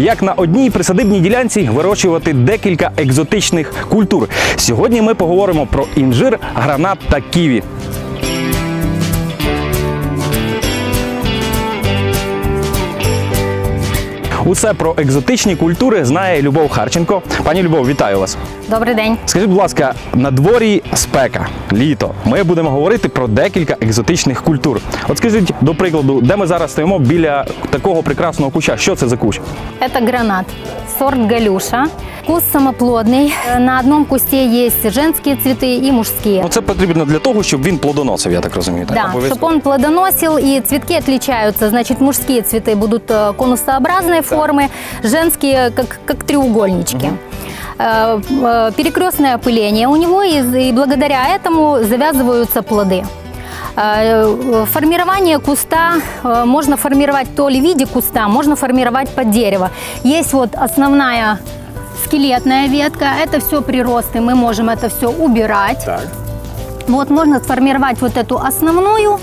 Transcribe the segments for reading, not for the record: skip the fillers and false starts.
як на одній присадибній ділянці вирощувати декілька екзотичних культур. Сьогодні ми поговоримо про інжир, гранат та ківі. Усе про екзотичні культури знає Любов Харченко. Пані Любов, вітаю вас. Добрий день. Скажіть, будь ласка, на дворі спека, літо. Ми будемо говорити про декілька екзотичних культур. От скажіть, до прикладу, де ми зараз стоїмо біля такого прекрасного куща? Що це за кущ? Это гранат, сорт Галюша. Куст самоплодный. На одном кусте есть женские цветы и мужские. Ну, це потрібно для того, щоб він плодоносив, я так розумію. Так? Да, чтобы он плодоносил, и цветки отличаются. Значит, мужские цветы будут конусообразной формы, женские как треугольнички. Перекрестное опыление у него, и благодаря этому завязываются плоды. Формирование куста можно формировать то ли в виде куста, можно формировать под дерево. Есть вот основная скелетная ветка, это все приросты, мы можем это все убирать. Так. Вот можно сформировать вот эту основную,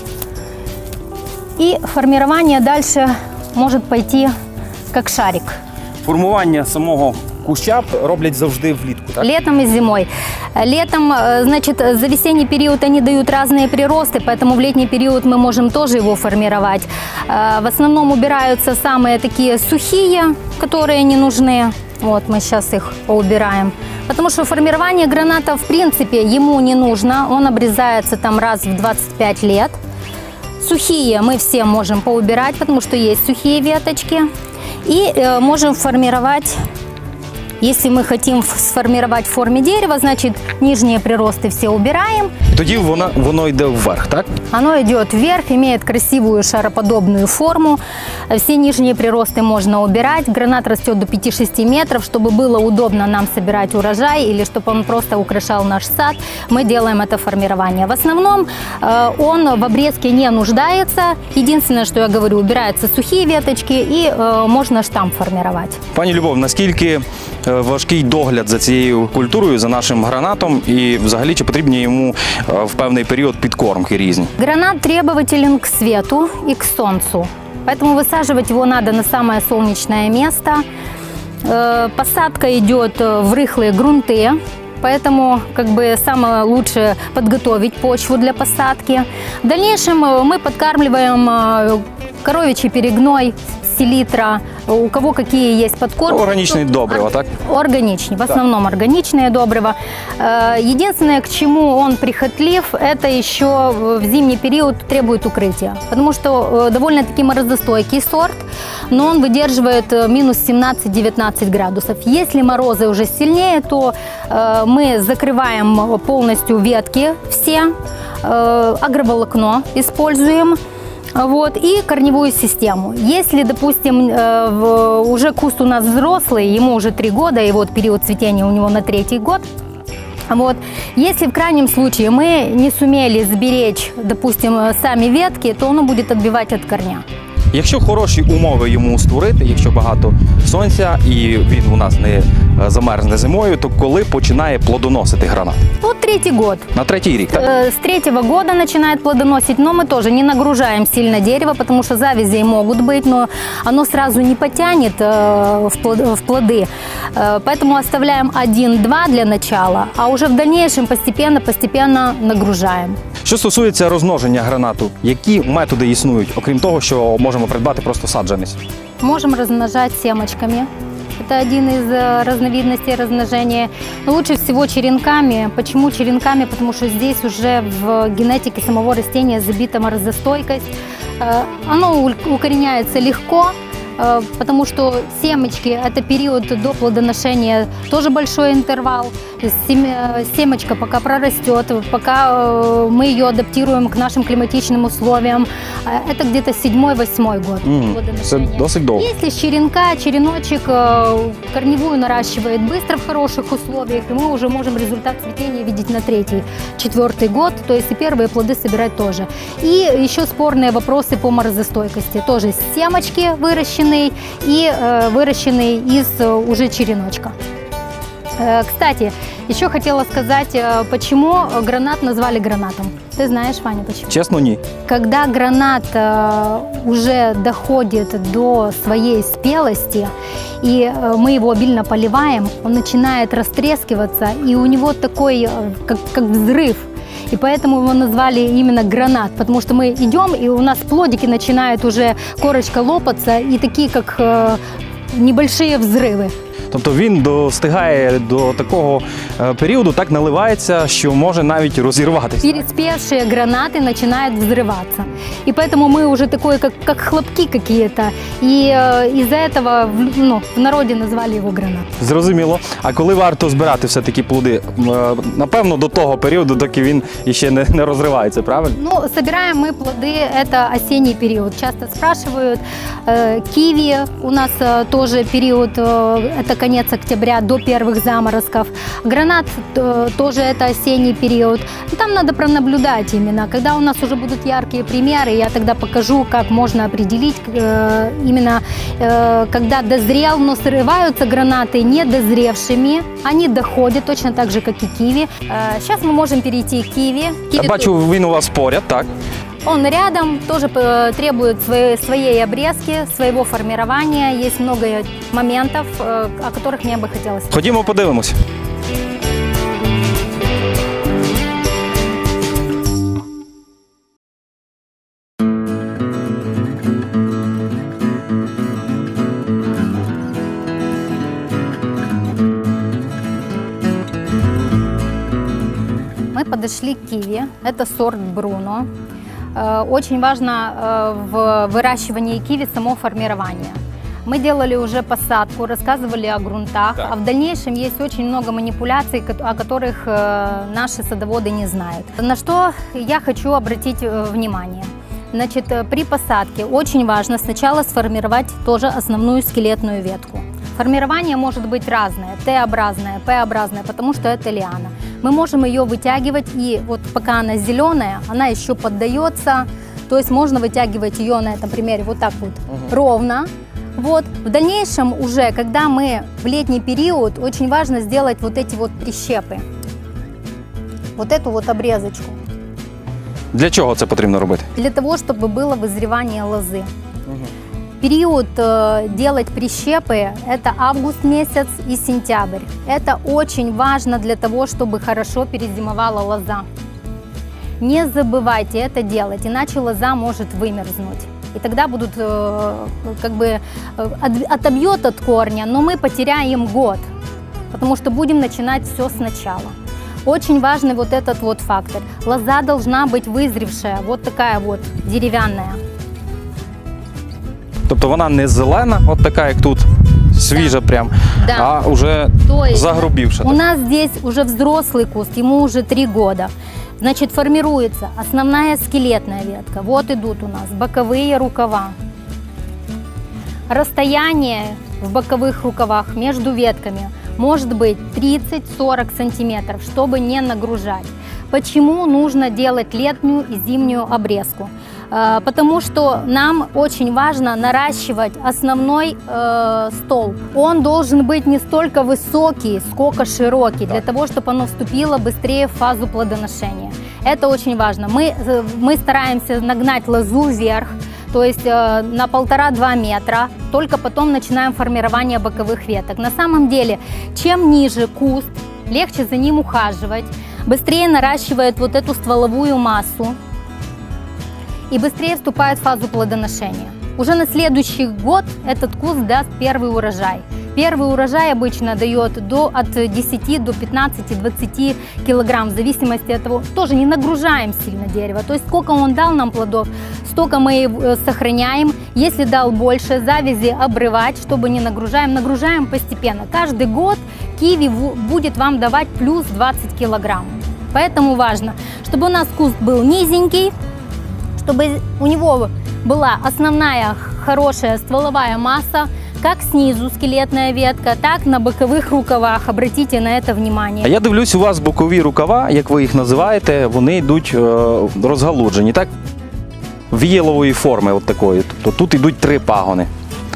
и формирование дальше может пойти как шарик. Формування самого куща роблять завжди влітку, так? Летом и зимой. Летом, значит, за весенний период они дают разные приросты, поэтому в летний период мы можем тоже его формировать. В основном убираются самые такие сухие, которые не нужны. Вот мы сейчас их поубираем. Потому что формирование граната, в принципе, ему не нужно. Он обрезается там раз в 25 лет. Сухие мы все можем поубирать, потому что есть сухие веточки. И можем формировать, если мы хотим сформировать в форме дерева, значит, нижние приросты все убираем. Тоді воно йде вверх, так? Оно идет вверх, имеет красивую шароподобную форму. Все нижние приросты можно убирать. Гранат растет до 5-6 метров. Чтобы было удобно нам собирать урожай или чтобы он просто украшал наш сад, мы делаем это формирование. В основном он в обрезке не нуждается. Единственное, что я говорю, убираются сухие веточки и можно штамп формировать. Пані Любов, наскільки важкий догляд за цією культурою, за нашим гранатом, і взагалі чи потрібні йому в певний період підкормки різні? Гранат требователен к свету и к солнцу, поэтому высаживать его надо на самое солнечное место. Посадка идет в рыхлые грунты, поэтому как бы самое лучшее подготовить почву для посадки. В дальнейшем мы подкармливаем коровичий перегной, селитра, у кого какие есть подкормки. Органичные добрива, так? Органичные, в основном органичные добрива. Единственное, к чему он прихотлив, это еще в зимний период требует укрытия. Потому что довольно-таки морозостойкий сорт, но он выдерживает минус 17-19 градусов. Если морозы уже сильнее, то мы закрываем полностью ветки все, агроволокно используем. Вот, и корневую систему. Если, допустим, уже куст у нас взрослый, ему уже 3 года, и вот период цветения у него на 3-й год, вот, если в крайнем случае мы не сумели сберечь, допустим, сами ветки, то оно будет отбивать от корня. Якщо хороші умови йому створити, якщо багато сонця і він у нас не замерзне зимою, то коли починає плодоносити гранат? Вот 3-й год. На 3-й рік, так? С 3-го года начинает плодоносить, но мы тоже не нагружаем сильно дерево, потому что завязи могут быть, но оно сразу не потянет в плоды. Поэтому оставляем 1-2 для начала, а уже в дальнейшем постепенно нагружаем. Що стосується розмноження гранату, які методи існують, окрім того, що можемо придбати просто саджанець? Можем размножать семечками. Это один из разновидностей размножения. Но лучше всего черенками. Почему черенками? Потому что здесь уже в генетике самого растения забита морозостойкость. Оно укореняется легко, потому что семечки – это период до плодоношения, тоже большой интервал. Семечка пока прорастет, пока мы ее адаптируем к нашим климатичным условиям, это где-то 7-8 год плодоношения. Досить долго. Если с черенка, череночек корневую наращивает быстро в хороших условиях, и мы уже можем результат цветения видеть на 3-4 год, то есть и первые плоды собирать тоже. И еще спорные вопросы по морозостойкости. Тоже семечки выращенные и выращенные из уже череночка. Кстати, Еще хотела сказать, почему гранат назвали гранатом. Ты знаешь, Ваня, почему? Чесно, ні. Когда гранат уже доходит до своей спелости, и мы его обильно поливаем, он начинает растрескиваться, и у него такой, как взрыв. И поэтому его назвали именно гранат, потому что мы идем, и у нас плодики начинают уже корочка лопаться, и такие, как небольшие взрывы. Тобто він достигає до такого періоду, так наливається, що може навіть розірватися. Переспевшие гранаты начинают взрываться. И поэтому мы уже такое, как хлопки какие-то. И из-за этого в народе назвали его гранат. Зрозуміло. А коли варто збирати все-таки плоди? Напевно, до того періоду, доки він іще не розривається, правильно? Ну, собираем мы плоды, это осенний период. Часто спрашивают. Киви у нас тоже период, это конец октября, до первых заморозков. Гранат тоже это осенний период. Там надо пронаблюдать именно. Когда у нас уже будут яркие примеры, я тогда покажу, как можно определить именно, когда дозрел, но срываются гранаты недозревшими. Они доходят точно так же, как и киви. Сейчас мы можем перейти к киви. Я бачу, він у вас поряд, так? Он рядом, тоже требует своей обрезки, своего формирования. Есть много моментов, о которых мне бы хотелось. Ходімо подивимось. Мы подошли к киви. Это сорт Бруно. Очень важно в выращивании киви само формирование. Мы делали уже посадку, рассказывали о грунтах, а в дальнейшем есть очень много манипуляций, о которых наши садоводы не знают. На что я хочу обратить внимание. Значит, при посадке очень важно сначала сформировать тоже основную скелетную ветку. Формирование может быть разное, Т-образное, П-образное, потому что это лиана. Мы можем ее вытягивать, и вот пока она зеленая, она еще поддается, то есть можно вытягивать ее на этом примере вот так вот ровно. Вот. В дальнейшем уже, когда мы в летний период, очень важно сделать вот эти вот прищепы, вот эту вот обрезочку. Для чого це потрібно робити? Для того, чтобы было вызревание лозы. Период делать прищепы – это август месяц и сентябрь. Это очень важно для того, чтобы хорошо перезимовала лоза. Не забывайте это делать, иначе лоза может вымерзнуть. И тогда будут, отобьет от корня, но мы потеряем год, потому что будем начинать все сначала. Очень важный вот этот вот фактор. Лоза должна быть вызревшая, вот такая вот, деревянная. Тобто вона не зелена, от така, як тут, свіжа прям, Да. а вже загрубівша. У нас здесь уже взрослый куст, ему уже 3 года. Значит, формируется основная скелетная ветка. Вот идут у нас боковые рукава. Расстояние в боковых рукавах между ветками может быть 30-40 сантиметров, чтобы не нагружать. Почему нужно делать летнюю и зимнюю обрезку? Потому что нам очень важно наращивать основной столб. Он должен быть не столько высокий, сколько широкий, для того, чтобы оно вступило быстрее в фазу плодоношения. Это очень важно. Мы стараемся нагнать лозу вверх, то есть на 1,5-2 метра, только потом начинаем формирование боковых веток. На самом деле, чем ниже куст, легче за ним ухаживать, быстрее наращивает вот эту стволовую массу и быстрее вступает в фазу плодоношения. Уже на следующий год этот куст даст первый урожай. Первый урожай обычно дает от 10 до 15-20 килограмм, в зависимости от того, тоже не нагружаем сильно дерево. То есть сколько он дал нам плодов, столько мы его сохраняем. Если дал больше, завязи обрывать, чтобы не нагружаем. Нагружаем постепенно. Каждый год киви будет вам давать плюс 20 килограмм. Поэтому важно, чтобы у нас куст был низенький, чтобы у него была основная хорошая стволовая масса, как снизу скелетная ветка, так на бокових рукавах. Обратите на это внимание. А я дивлюсь, у вас бокові рукава, як ви їх називаєте, вони йдуть розгалуджені, так? Віялової форми от такої. Тобто тут йдуть 3 пагони.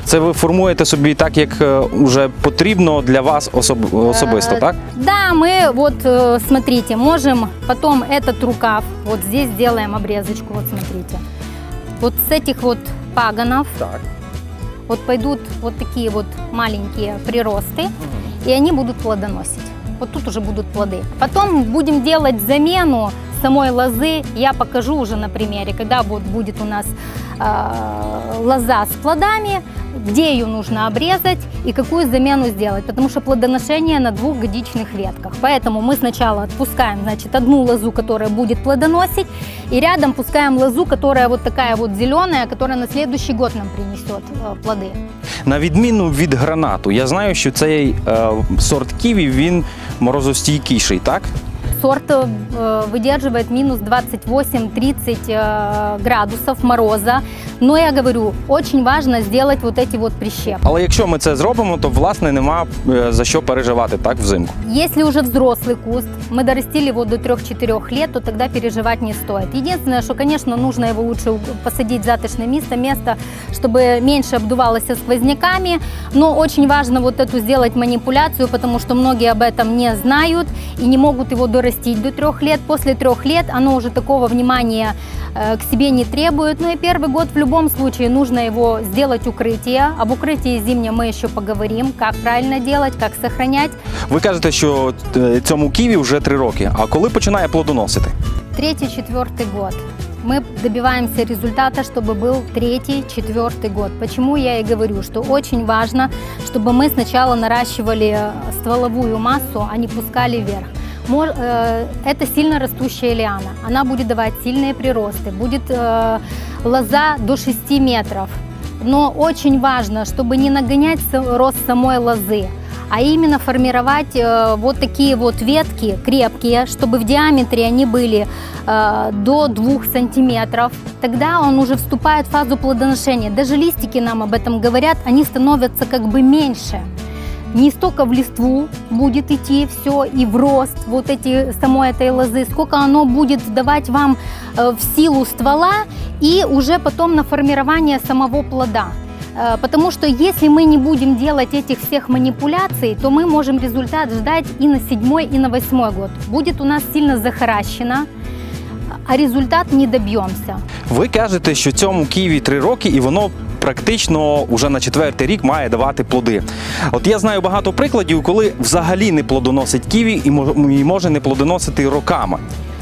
Це ви формуєте собі так, як вже потрібно для вас особисто, так? Да, мы вот, смотрите, можем потом этот рукав, вот здесь сделаем обрезочку, вот смотрите. Вот с этих вот пагонов Так. вот пойдут вот такие вот маленькие приросты, и они будут плодоносить. Вот тут уже будут плоды. Потом будем делать замену самой лозы. Я покажу уже на примере, когда вот будет у нас лоза с плодами, где ее нужно обрезать и какую замену сделать, потому что плодоношение на двухгодичных ветках. Поэтому мы сначала отпускаем, значит, одну лозу, которая будет плодоносить, и рядом пускаем лозу, которая вот такая вот зеленая, которая на следующий год нам принесет плоды. На відміну від гранату, я знаю, що цей сорт ківі, він морозостійкіший, так? Сорт выдерживает минус 28-30 градусов мороза. Но я говорю, очень важно сделать вот эти вот прищепы. Але якщо ми це зробимо, то, власне, нема за що переживати, так, взимку. Если уже взрослый куст, мы дорастили его до 3-4 лет, то тогда переживать не стоит. Единственное, что, конечно, нужно его лучше посадить в затишное место, чтобы меньше обдувалось сквозняками. Но очень важно вот эту сделать манипуляцию, потому что многие об этом не знают и не могут его дорастить до 3 лет. После 3 лет оно уже такого внимания к себе не требует. Ну и первый год в любом случае нужно его сделать укрытие. Об укрытии зимнем мы еще поговорим, как правильно делать, как сохранять. Ви кажете, що цьому ківі вже 3 роки. А коли починає плодоносити? 3-4 год. Мы добиваемся результата, чтобы был 3-4 год. Почему я и говорю, что очень важно, чтобы мы сначала наращивали стволовую массу, а не пускали вверх. Это сильно растущая лиана, она будет давать сильные приросты, будет лоза до 6 метров. Но очень важно, чтобы не нагонять рост самой лозы, а именно формировать вот такие вот ветки крепкие, чтобы в диаметре они были до 2 сантиметров. Тогда он уже вступает в фазу плодоношения. Даже листики нам об этом говорят, они становятся как бы меньше. Не столько в листву будет идти все и в рост вот самой этой лозы, сколько оно будет давать вам в силу ствола и уже потом на формирование самого плода. Потому что если мы не будем делать этих всех манипуляций, то мы можем результат ждать и на 7-й, и на 8-й год. Будет у нас сильно захаращено, а результат не добьемся. Ви кажете, що цьому ківі 3 роки і воно практично вже на 4-й рік має давати плоди. От я знаю багато прикладів, коли взагалі не плодоносить ківі і може не плодоносити роками.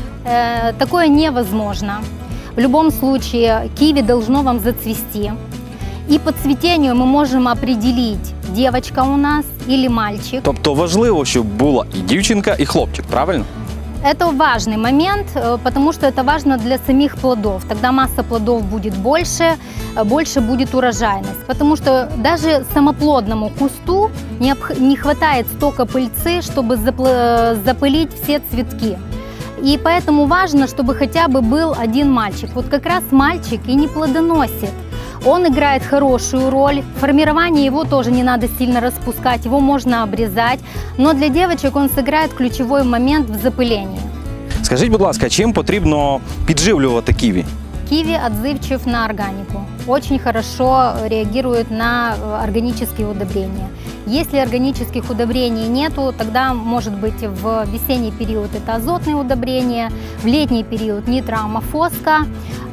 Такое невозможно. В любом случае киви должно вам зацвести. И по цветению мы можем определить, девочка у нас или мальчик. Тобто важливо, щоб була і дівчинка, і хлопчик, правильно? Это важный момент, потому что это важно для самих плодов. Тогда масса плодов будет больше, больше будет урожайность. Потому что даже самоплодному кусту не хватает столько пыльцы, чтобы запылить все цветки. И поэтому важно, чтобы хотя бы был один мальчик. Вот как раз мальчик и не плодоносит. Он играет хорошую роль. Формирование его тоже не надо сильно распускать, его можно обрезать. Но для девочек он сыграет ключевой момент в запылении. Скажіть, будь ласка, чим потрібно підживлювати ківі? Киви отзывчив на органику. Очень хорошо реагирует на органические удобрения. Если органических удобрений нету, тогда может быть в весенний период это азотные удобрения, в летний период нитроамофоска,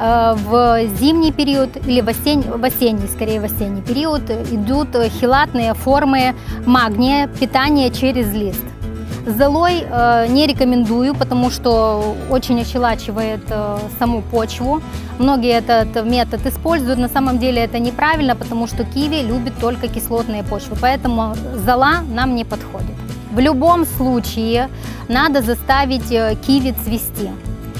в зимний период или в осенний период идут хелатные формы магния, питание через лист. Золой не рекомендую, потому что очень ощелачивает саму почву. Многие этот метод используют, на самом деле это неправильно, потому что киви любит только кислотные почвы, поэтому зола нам не подходит. В любом случае надо заставить киви цвести.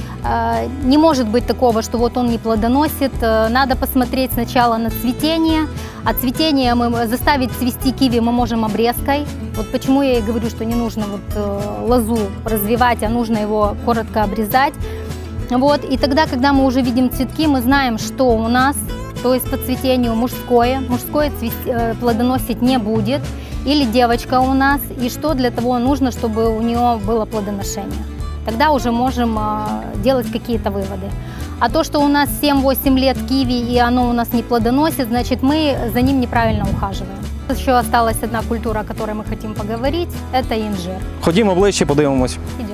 Не может быть такого, что вот он не плодоносит. Надо посмотреть сначала на цветение. А цветение заставить цвести киви мы можем обрезкой. Вот почему я и говорю, что не нужно лозу развивать, а нужно его коротко обрезать. Вот. И тогда, когда мы уже видим цветки, мы знаем, что у нас, то есть по цветению мужское плодоносить не будет, или девочка у нас, и что для того нужно, чтобы у нее было плодоношение. Тогда уже можем делать какие-то выводы. А то, что у нас 7-8 лет киви и оно у нас не плодоносит, значит мы за ним неправильно ухаживаем. Еще осталась одна культура, о которой мы хотим поговорить, это инжир. Ходімо ближче, подивимось. Идем.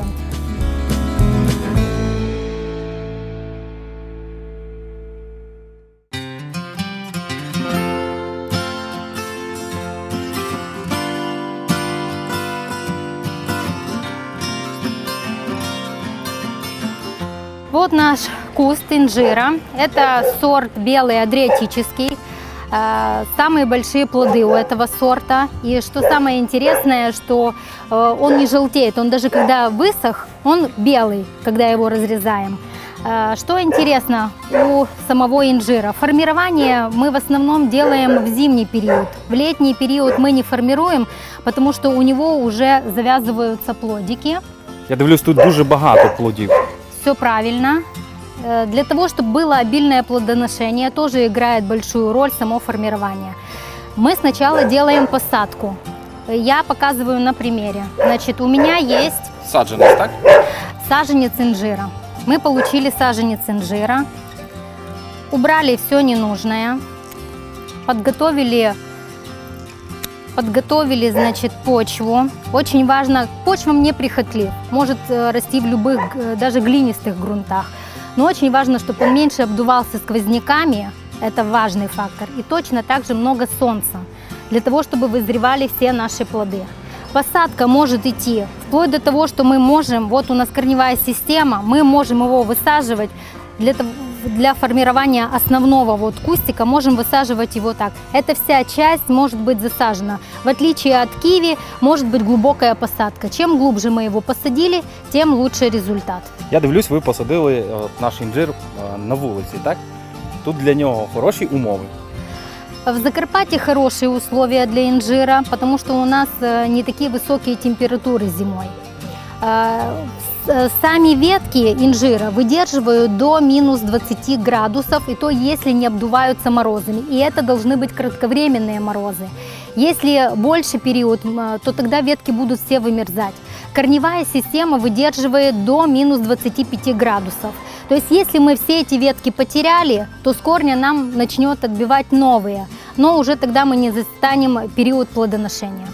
Вот наш куст инжира. Это сорт белый адриатический. Самые большие плоды у этого сорта. И что самое интересное, что он не желтеет. Он даже когда высох, он белый, когда его разрезаем. Что интересно у самого инжира? Формирование мы в основном делаем в зимний период. В летний период мы не формируем, потому что у него уже завязываются плодики. Я дивлюсь, тут дуже багато плодів. Все правильно. Для того, чтобы было обильное плодоношение, тоже играет большую роль само формирование. Мы сначала делаем посадку. Я показываю на примере. Значит, у меня есть Саджанець, так? саженец инжира. Мы получили саженец инжира, убрали все ненужное, подготовили, значит, почву. Очень важно, почва неприхотлив, может расти в любых, даже глинистых грунтах. Но очень важно, чтобы он меньше обдувался сквозняками, это важный фактор. И точно так же много солнца, для того, чтобы вызревали все наши плоды. Посадка может идти вплоть до того, что мы можем, вот у нас корневая система, мы можем его высаживать для формирования основного вот кустика, можем высаживать его так. Эта вся часть может быть засажена. В отличие от киви, может быть глубокая посадка. Чем глубже мы его посадили, тем лучше результат. Я дивлюсь, ви посадили наш інжир на вулиці, так? Тут для нього хороші умови. В Закарпатье хорошие условия для инжира, потому что у нас не такие высокие температуры зимой. Сами ветки инжира выдерживают до минус 20 градусов, и то если не обдуваются морозами. И это должны быть кратковременные морозы. Если больше период, то тогда ветки будут все вымерзать. Корневая система выдерживает до минус 25 градусов. То есть если мы все эти ветки потеряли, то с корня нам начнет отбивать новые. Но уже тогда мы не застанем период плодоношения.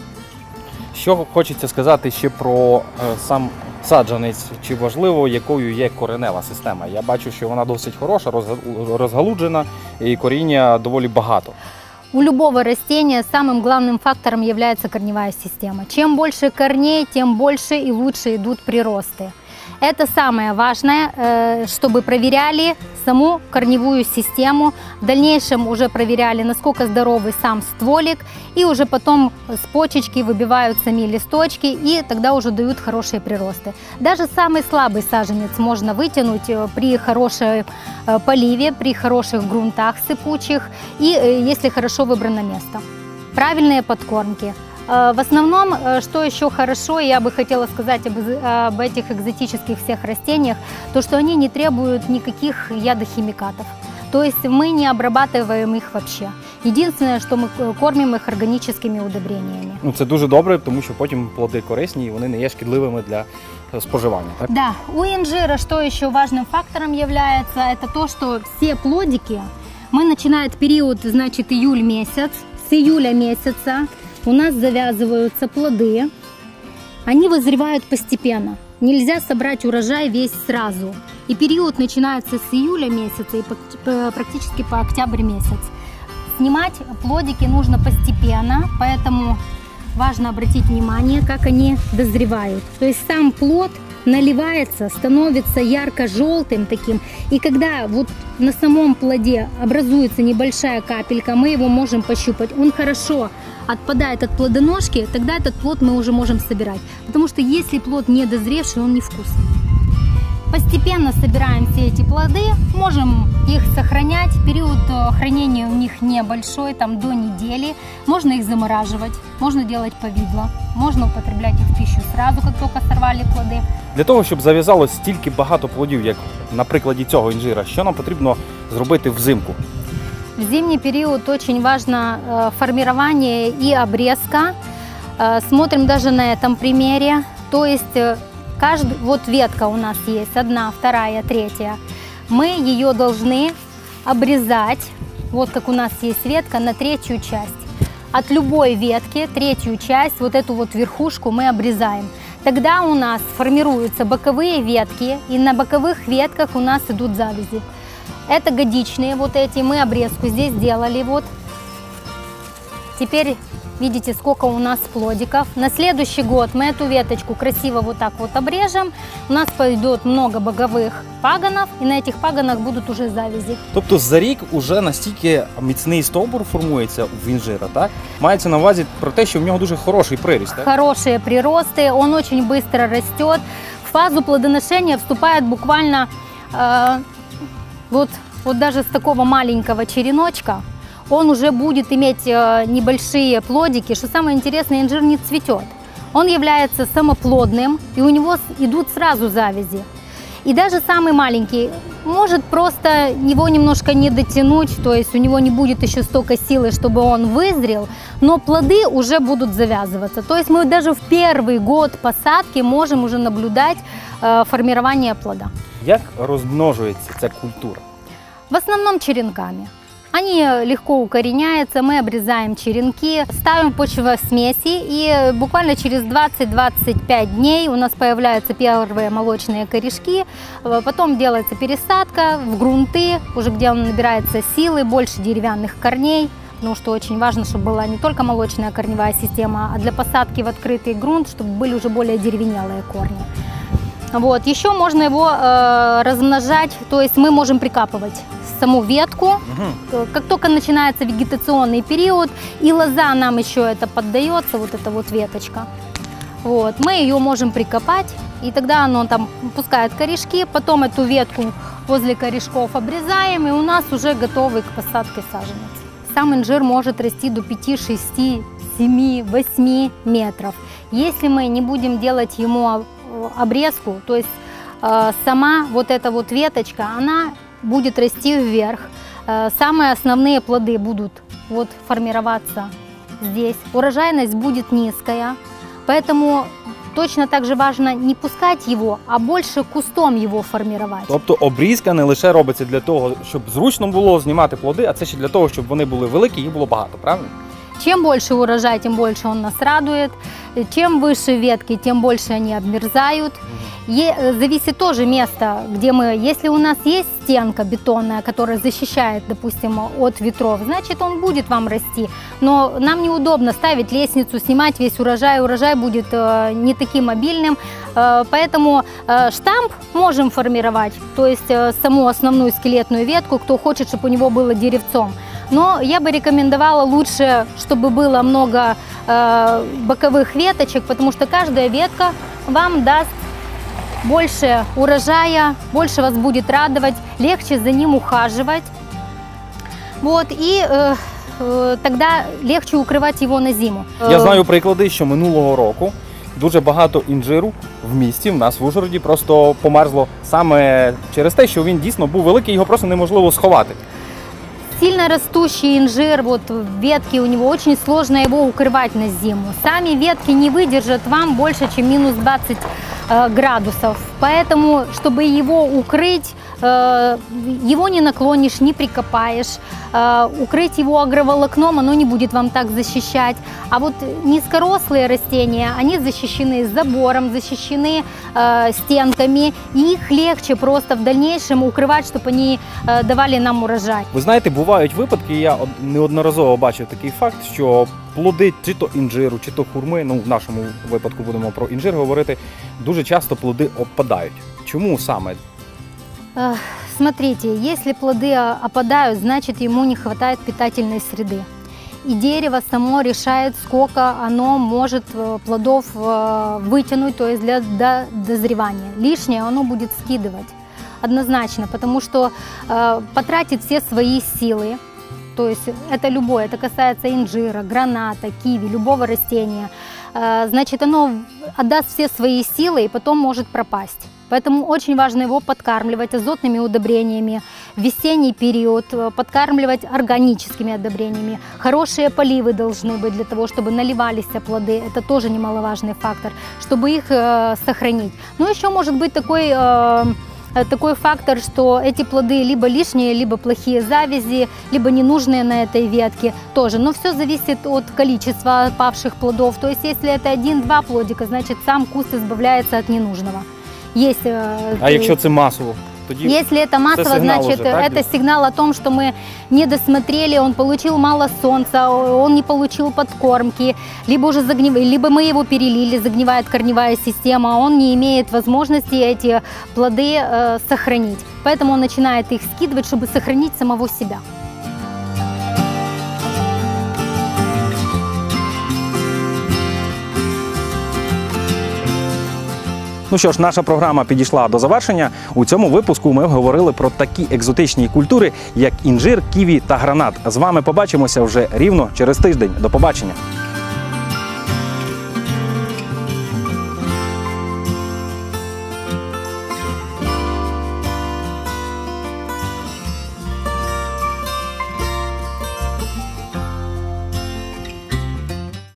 Що хочеться сказати ще про сам саджанець? Чи важливо, якою є коренева система? Я бачу, що вона досить хороша, розгалуджена і коріння доволі багато. У любого растения самым главным фактором является корневая система. Чем больше корней, тем больше и лучше идут приросты. Это самое важное, чтобы проверяли саму корневую систему. В дальнейшем уже проверяли, насколько здоровый сам стволик. И уже потом с почечки выбивают сами листочки, и тогда уже дают хорошие приросты. Даже самый слабый саженец можно вытянуть при хорошей поливе, при хороших грунтах сыпучих и если хорошо выбрано место. Правильные подкормки. В основном, что еще хорошо, я бы хотела сказать об этих экзотических всех растениях, то что они не требуют никаких ядохимикатов. То есть мы не обрабатываем их вообще. Единственное, что мы кормим их органическими удобрениями. Ну, це дуже добре, тому що потім плоди корисні і вони не є шкідливими для споживання. Так? Да, у инжира что еще важным фактором является, это то, что все плодики, мы начинаем период, значит, июль месяц, с июля месяца у нас завязываются плоды, они вызревают постепенно. Нельзя собрать урожай весь сразу. И период начинается с июля месяца и практически по октябрь месяц. Снимать плодики нужно постепенно, поэтому важно обратить внимание, как они дозревают. То есть сам плод наливается, становится ярко-желтым таким. И когда вот на самом плоде образуется небольшая капелька, мы его можем пощупать. Он хорошо отпадает от плодоножки, тогда этот плод мы уже можем собирать. Потому что если плод не дозревший, он невкусный. Постепенно собираем все эти плоды, можем их сохранять. Период хранения у них небольшой, там до недели. Можно их замораживать, можно делать повидло, можно употреблять их в пищу сразу, как только сорвали плоды. Для того, щоб зав'язалось стільки багато плодів, як на прикладі цього інжира, що нам потрібно зробити взимку? В зимний период очень важно формирование и обрезка. Смотрим даже на этом примере. То есть вот ветка у нас есть, одна, вторая, третья. мы ее должны обрезать, вот как у нас есть ветка, на третью часть. От любой ветки третью часть, вот эту вот верхушку мы обрезаем. Тогда у нас формируются боковые ветки, и на боковых ветках у нас идут завязи. Это годичные вот эти, мы обрезку здесь сделали вот. Теперь видите, сколько у нас плодиков. На следующий год мы эту веточку красиво вот так вот обрежем. У нас пойдет много боковых пагонов, і на этих пагонах будуть уже завязи. Тобто за рік уже настільки міцний стовбур формується в інжира, так? Мається на увазі про те, що в нього дуже хороший приріст, так? Хорошие приросты, он очень быстро растет. В фазу плодоношения вступает буквально вот даже с такого маленького череночка. Он уже будет иметь небольшие плодики. Что самое интересное, инжир не цветет. Он является самоплодным, и у него идут сразу завязи. И даже самый маленький может просто его немножко не дотянуть, то есть у него не будет еще столько силы, чтобы он вызрел, но плоды уже будут завязываться. То есть мы даже в первый год посадки можем уже наблюдать формирование плода. Як розмножується ця культура? В основном черенками. Они легко укореняются, мы обрезаем черенки, ставим почвосмеси, и буквально через 20-25 дней у нас появляются первые молочные корешки, потом делается пересадка в грунты, уже где он набирается силы, больше деревянных корней, потому что очень важно, чтобы была не только молочная корневая система, а для посадки в открытый грунт, чтобы были уже более деревенелые корни. Вот. Еще можно его размножать, то есть мы можем прикапывать саму ветку, как только начинается вегетационный период, и лоза нам еще это поддается, вот эта вот веточка. Вот. Мы ее можем прикопать, и тогда оно там пускает корешки, потом эту ветку возле корешков обрезаем, и у нас уже готовый к посадке саженец. Сам инжир может расти до 5, 6, 7, 8 метров. Если мы не будем делать ему обрезку, то есть сама вот эта вот веточка, она будет расти вверх. Самые основные плоды будут вот формироваться здесь. Урожайность будет низкая, поэтому точно так же важно не пускать его, а больше кустом его формировать. Тобто обрізка не лише робиться для того, щоб зручно було знімати плоди, а це ще для того, щоб вони були великі і їх було багато, правильно? Чем больше урожай, тем больше он нас радует. Чем выше ветки, тем больше они обмерзают. Зависит тоже место, где мы. Если у нас есть стенка бетонная, которая защищает, допустим, от ветров, значит, он будет вам расти. Но нам неудобно ставить лестницу, снимать весь урожай. Урожай будет не таким обильным. Поэтому штамп можем формировать, то есть саму основную скелетную ветку, кто хочет, чтобы у него было деревцом. Но я бы рекомендовала лучше, чтобы было много боковых веточек, потому что каждая ветка вам даст больше урожая, больше вас будет радовать, легче за ним ухаживать. Вот, и тогда легче укривати його на зиму. Я знаю приклади, що минулого року дуже багато інжиру в місті, в нас в Ужгороді, просто померзло саме через те, що він дійсно був великий, його просто неможливо сховати. Сильно растущий инжир, вот ветки у него, очень сложно его укрывать на зиму. Сами ветки не выдержат вам больше, чем минус 20 градусов. Поэтому, чтобы его укрыть, его не наклонишь, не прикопаешь. Укрыть его агроволокном, оно не будет вам так защищать. А вот низкорослые растения, они защищены забором, защищены стенками. И их легче просто в дальнейшем укрывать, чтобы они давали нам урожай. Ви знаєте, бувають випадки, я неодноразово бачив такий факт, що плоди чи то інжиру, чи то хурми, ну в нашому випадку будемо про інжир говорити, дуже часто плоди опадають. Чому саме? Смотрите, если плоды опадают, значит ему не хватает питательной среды. И дерево само решает, сколько оно может плодов вытянуть, то есть для дозревания. Лишнее оно будет скидывать однозначно, потому что потратит все свои силы. То есть это любое, это касается инжира, граната, киви, любого растения. Значит, оно отдаст все свои силы и потом может пропасть. Поэтому очень важно его подкармливать азотными удобрениями в весенний период, подкармливать органическими удобрениями. Хорошие поливы должны быть для того, чтобы наливались плоды. Это тоже немаловажный фактор, чтобы их сохранить. Но еще может быть такой такой фактор, что эти плоды либо лишние, либо плохие завязи, либо ненужные на этой ветке тоже. Но все зависит от количества павших плодов. То есть если это 1-2 плодика, значит сам куст избавляется от ненужного. Есть, А якщо це масово? Тоді если это массово, сигнал значит уже, так? это сигнал о том, что мы не досмотрели, он получил мало солнца, он не получил подкормки, либо уже либо мы его перелили, загнивает корневая система, он не имеет возможности эти плоды сохранить. Поэтому он начинает их скидывать, чтобы сохранить самого себя. Ну що ж, наша програма підійшла до завершення. У цьому випуску ми говорили про такі екзотичні культури, як інжир, ківі та гранат. З вами побачимося вже рівно через тиждень. До побачення!